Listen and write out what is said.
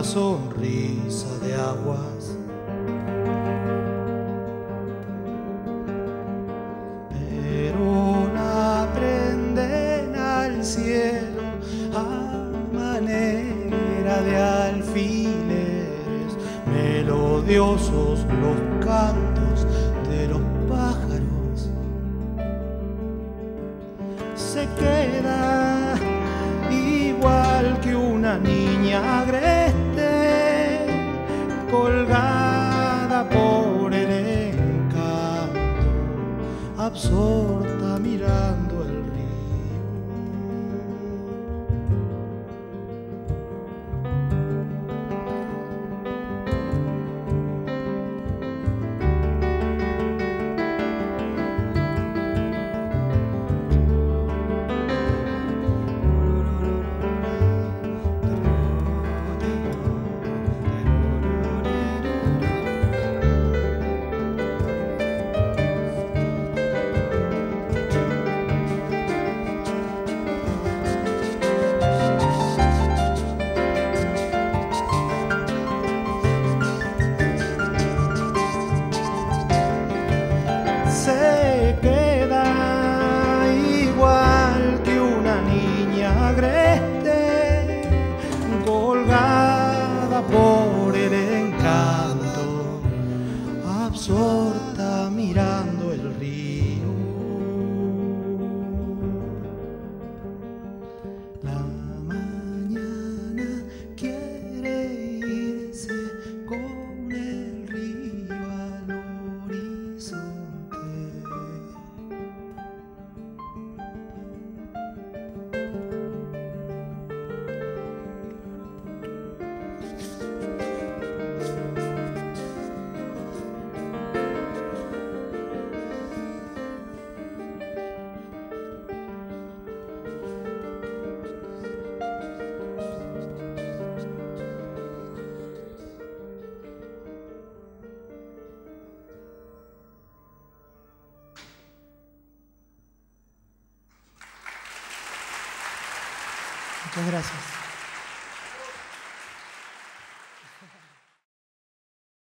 sonrisa de aguas. Pero la prenden al cielo a manera de alfileres, melodiosos los cantos de los pájaros. Se queda igual que una niña agreste, colgada por el encanto, absorta mirando el río. Se queda igual que una niña agreste, colgada por el encanto, absorta mirando el río. La mañana quiere irse con el río al horizonte. Muchas gracias.